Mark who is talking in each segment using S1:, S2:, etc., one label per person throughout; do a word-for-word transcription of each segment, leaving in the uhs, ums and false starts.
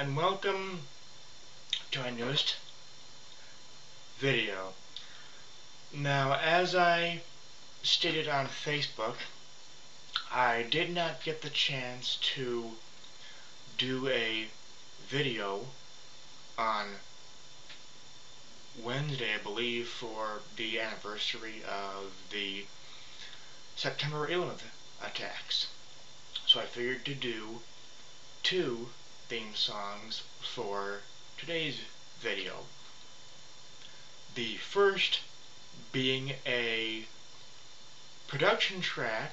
S1: and welcome to my newest video. Now, as I stated on Facebook, I did not get the chance to do a video on Wednesday, I believe, for the anniversary of the September eleventh attacks. So I figured to do two theme songs for today's video. The first being a production track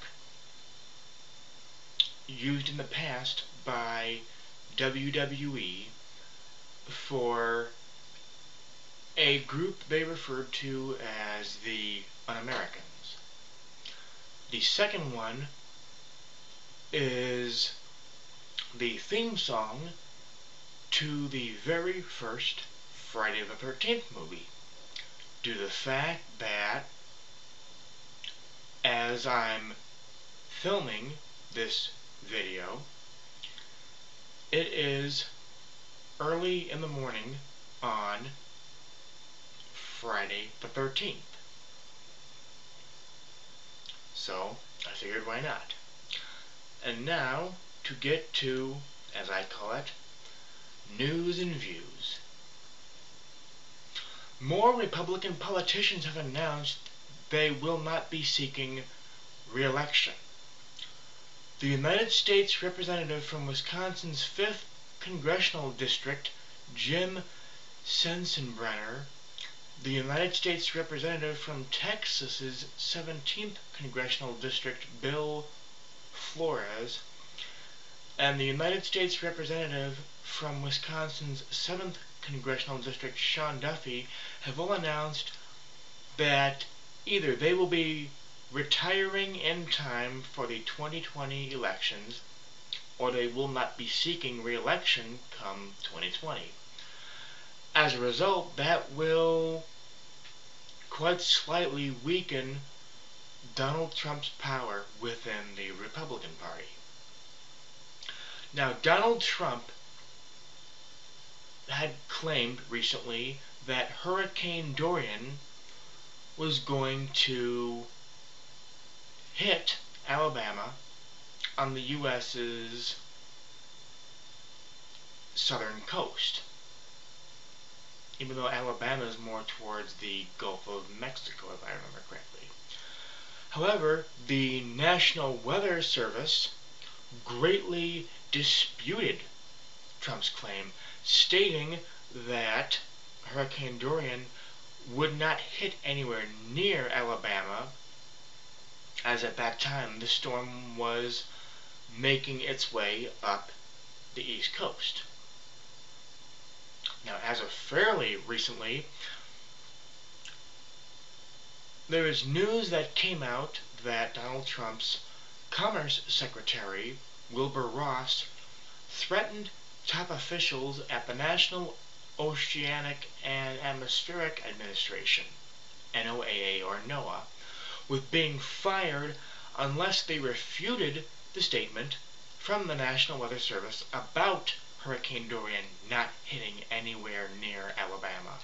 S1: used in the past by W W E for a group they referred to as the Un-Americans. The second one is the theme song to the very first Friday the thirteenth movie, due to the fact that as I'm filming this video, it is early in the morning on Friday the thirteenth. So I figured, why not? And now to get to, as I call it, news and views. More Republican politicians have announced they will not be seeking re-election. The United States Representative from Wisconsin's fifth Congressional District, Jim Sensenbrenner, the United States Representative from Texas's seventeenth Congressional District, Bill Flores, and the United States Representative from Wisconsin's seventh Congressional District, Sean Duffy, have all announced that either they will be retiring in time for the twenty twenty elections, or they will not be seeking re-election come twenty twenty. As a result, that will quite slightly weaken Donald Trump's power within the Republican Party. Now, Donald Trump had claimed recently that Hurricane Dorian was going to hit Alabama on the U S's southern coast, even though Alabama is more towards the Gulf of Mexico, if I remember correctly. However, the National Weather Service greatly disputed Trump's claim, stating that Hurricane Dorian would not hit anywhere near Alabama, as at that time the storm was making its way up the East Coast. Now, as of fairly recently, there is news that came out that Donald Trump's Commerce Secretary, Wilbur Ross, threatened top officials at the National Oceanic and Atmospheric Administration, N O A A or NOAA, with being fired unless they refuted the statement from the National Weather Service about Hurricane Dorian not hitting anywhere near Alabama.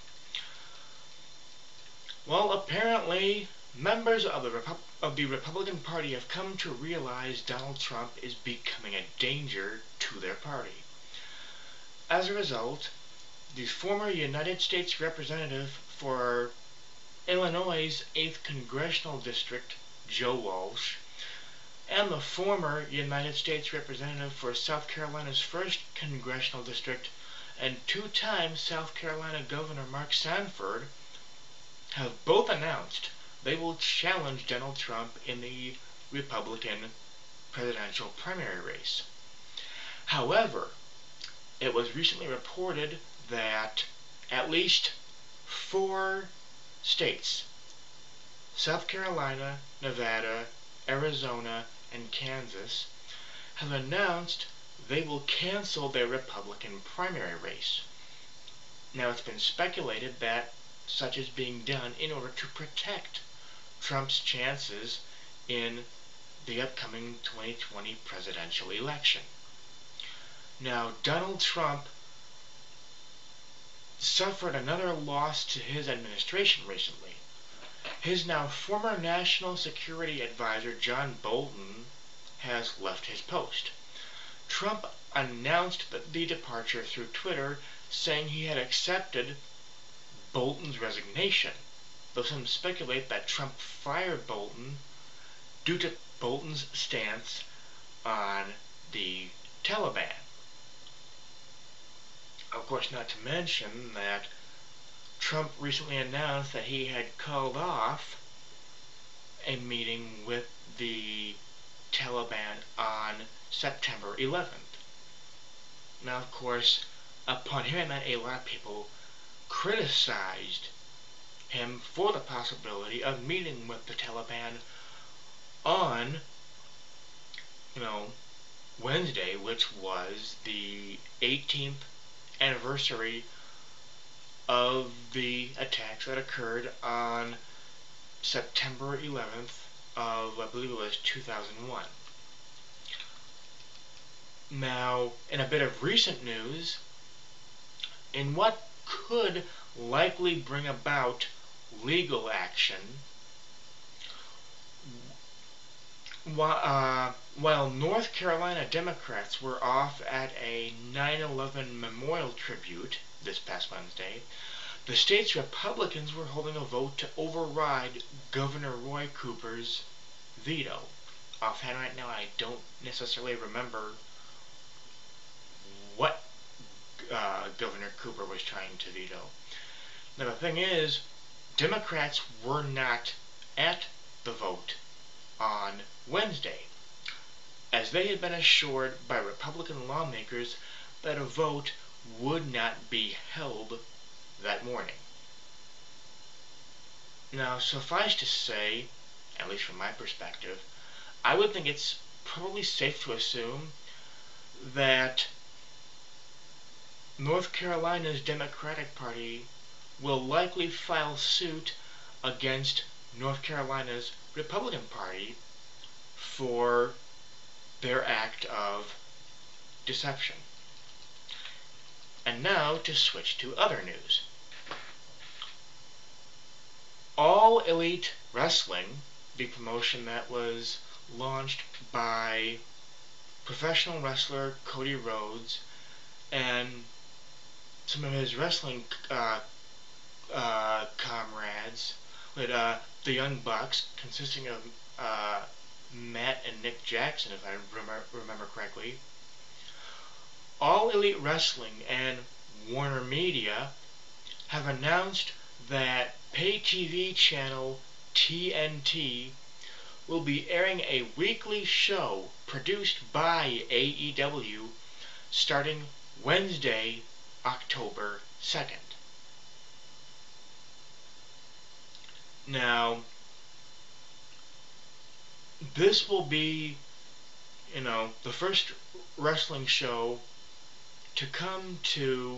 S1: Well, apparently, members of the, Repu of the Republican Party have come to realize Donald Trump is becoming a danger to their party. As a result, the former United States Representative for Illinois' eighth Congressional District, Joe Walsh, and the former United States Representative for South Carolina's first Congressional District and two-time South Carolina Governor Mark Sanford have both announced they will challenge Donald Trump in the Republican presidential primary race. However, it was recently reported that at least four states, South Carolina, Nevada, Arizona, and Kansas, have announced they will cancel their Republican primary race. Now, it's been speculated that such is being done in order to protect Trump's chances in the upcoming twenty twenty presidential election. Now, Donald Trump suffered another loss to his administration recently. His now former National Security Advisor John Bolton has left his post. Trump announced the departure through Twitter, saying he had accepted Bolton's resignation, though some speculate that Trump fired Bolton due to Bolton's stance on the Taliban. Of course, not to mention that Trump recently announced that he had called off a meeting with the Taliban on September eleventh. Now, of course, upon hearing that, a lot of people criticized him for the possibility of meeting with the Taliban on, you know, Wednesday, which was the eighteenth anniversary of the attacks that occurred on September eleventh of, I believe it was two thousand one. Now, in a bit of recent news, in what could likely bring about legal action, while, uh, while North Carolina Democrats were off at a nine eleven memorial tribute this past Wednesday, the state's Republicans were holding a vote to override Governor Roy Cooper's veto. Offhand right now, I don't necessarily remember what uh, Governor Cooper was trying to veto. Now, the thing is, Democrats were not at the vote on Wednesday, as they had been assured by Republican lawmakers that a vote would not be held that morning. Now, suffice to say, at least from my perspective, I would think it's probably safe to assume that North Carolina's Democratic Party will likely file suit against North Carolina's Republican Party for their act of deception. And now to switch to other news. All Elite Wrestling, the promotion that was launched by professional wrestler Cody Rhodes and some of his wrestling uh, uh, comrades, with uh, the Young Bucks, consisting of uh, Matt and Nick Jackson, if I remember, remember correctly. All Elite Wrestling and Warner Media have announced that pay T V channel T N T will be airing a weekly show produced by A E W starting Wednesday, October second. Now, this will be, you know, the first wrestling show to come to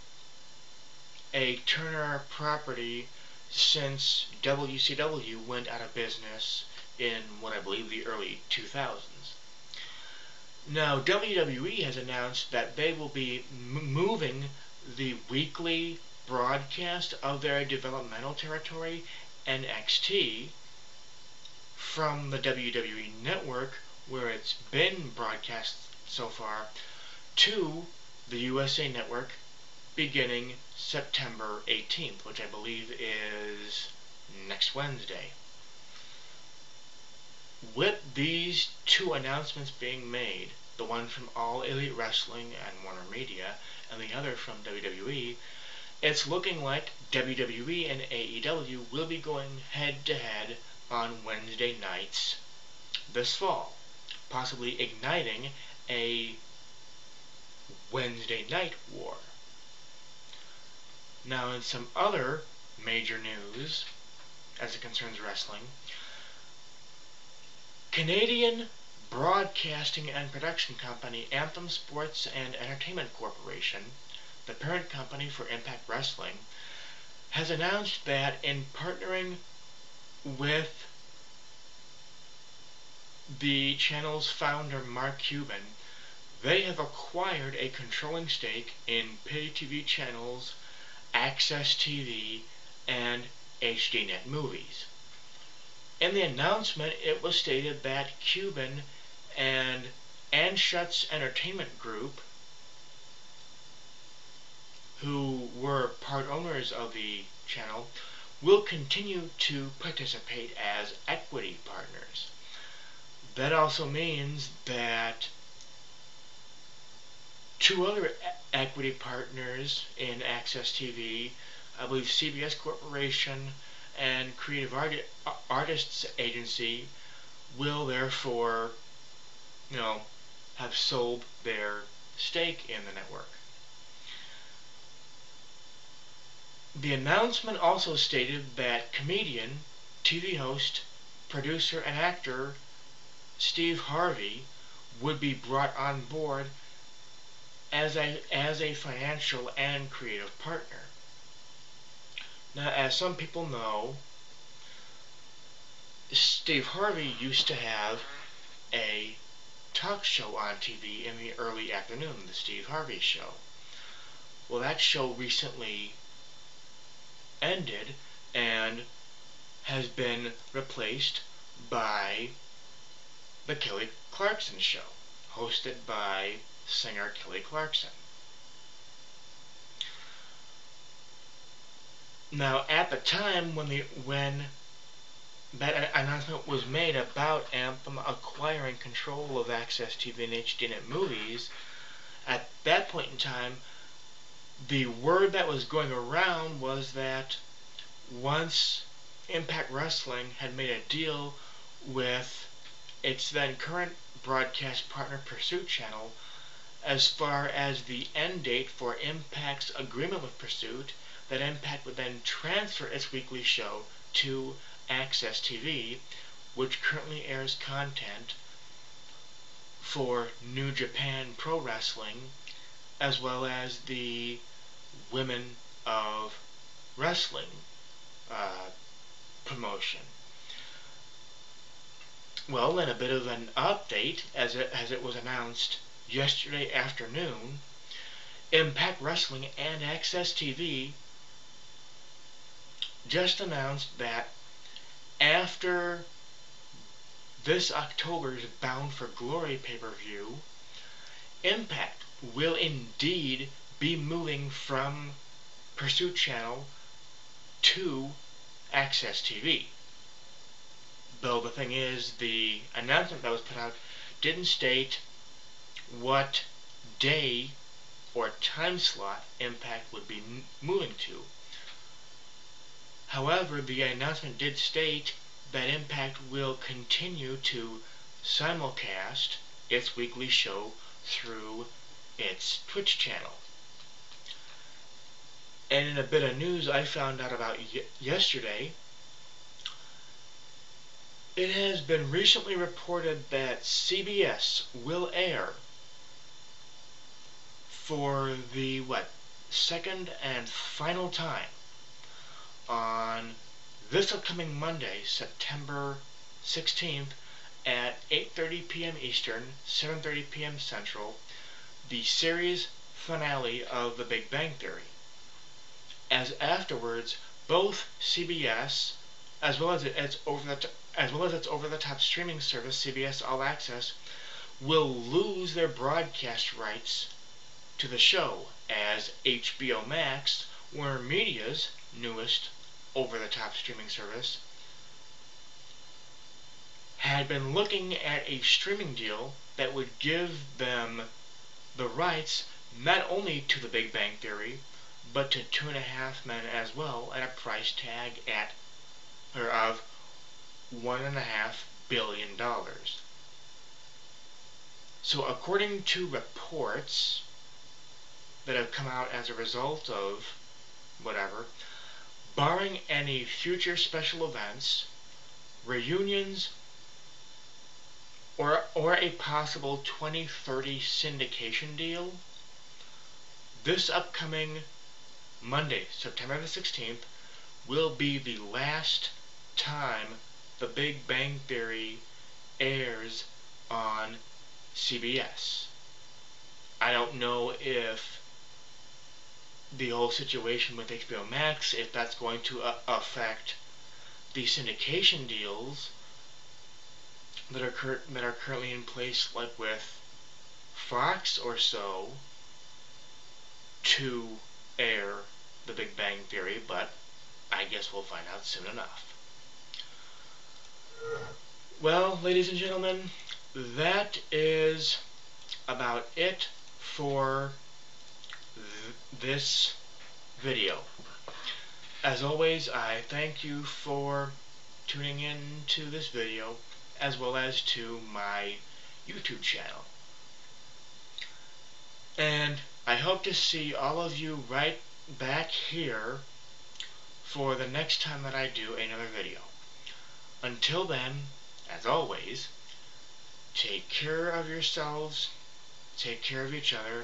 S1: a Turner property since W C W went out of business in what I believe the early two thousands. Now, W W E has announced that they will be m moving the weekly broadcast of their developmental territory, N X T, from the W W E network, where it's been broadcast so far, to the U S A network beginning September eighteenth, which I believe is next Wednesday. With these two announcements being made, the one from All Elite Wrestling and Warner Media, and the other from W W E, it's looking like W W E and A E W will be going head-to-head on Wednesday nights this fall, possibly igniting a Wednesday night war. Now, in some other major news, as it concerns wrestling, Canadian broadcasting and production company Anthem Sports and Entertainment Corporation, the parent company for Impact Wrestling, has announced that in partnering with the channel's founder Mark Cuban, they have acquired a controlling stake in pay T V channels Access T V, and H D Net Movies. In the announcement, it was stated that Cuban and Anschutz Entertainment Group, who were part owners of the channel, will continue to participate as equity partners. That also means that two other e equity partners in Access T V, I believe C B S Corporation and Creative Art Artists Agency, will therefore, you know, have sold their stake in the network. The announcement also stated that comedian, T V host, producer, and actor Steve Harvey would be brought on board as a, as a financial and creative partner. Now, as some people know, Steve Harvey used to have a talk show on T V in the early afternoon, the Steve Harvey Show. Well, that show recently ended and has been replaced by the Kelly Clarkson Show, hosted by singer Kelly Clarkson. Now, at the time when the when that announcement was made about Anthem acquiring control of Access T V and H D Net Movies, at that point in time, the word that was going around was that once Impact Wrestling had made a deal with its then current broadcast partner Pursuit Channel as far as the end date for Impact's agreement with Pursuit, that Impact would then transfer its weekly show to Access T V, which currently airs content for New Japan Pro Wrestling, as well as the Women of Wrestling uh, promotion. Well, then a bit of an update, as it, as it was announced yesterday afternoon, Impact Wrestling and Access T V just announced that after this October's Bound for Glory pay-per-view, Impact will indeed be moving from Pursuit Channel to Access T V. Though the thing is, the announcement that was put out didn't state what day or time slot Impact would be moving to. However, the announcement did state that Impact will continue to simulcast its weekly show through its Twitch channel. And in a bit of news I found out about y yesterday, it has been recently reported that C B S will air for the, what, second and final time on this upcoming Monday, September sixteenth at eight thirty p m Eastern, seven thirty p m Central, the series finale of The Big Bang Theory. As afterwards, both C B S as well as its over the as well as its over-the-top streaming service, C B S All Access, will lose their broadcast rights to the show, as H B O Max, Warner Media's newest over-the-top streaming service, had been looking at a streaming deal that would give them the rights not only to The Big Bang Theory, but to Two and a Half Men as well, at a price tag at or of one and a half billion dollars. So, according to reports that have come out as a result of whatever, barring any future special events, reunions, or or a possible twenty thirty syndication deal, this upcoming Monday, September the sixteenth, will be the last time The Big Bang Theory airs on C B S. I don't know if the whole situation with H B O Max, if that's going to uh, affect the syndication deals that are cur that are currently in place, like with Fox or so, to air The Big Bang Theory, but I guess we'll find out soon enough. Well, ladies and gentlemen, that is about it for th this video. As always, I thank you for tuning in to this video, as well as to my YouTube channel. And I hope to see all of you right back here for the next time that I do another video. Until then, as always, take care of yourselves, take care of each other,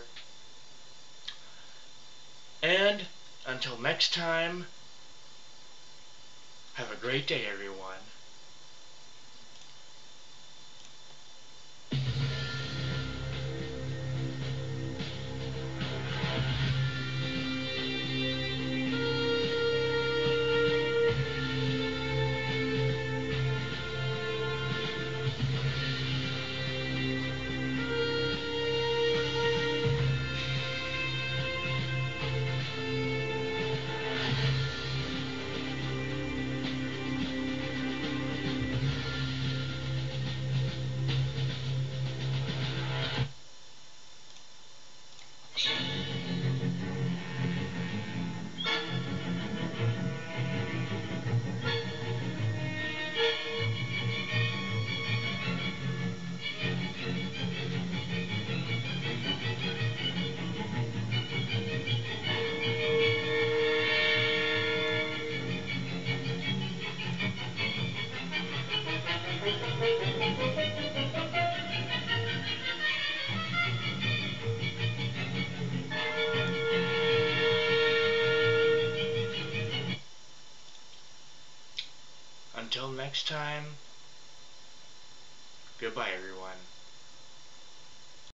S1: and until next time, have a great day, everyone. Until next time, goodbye everyone.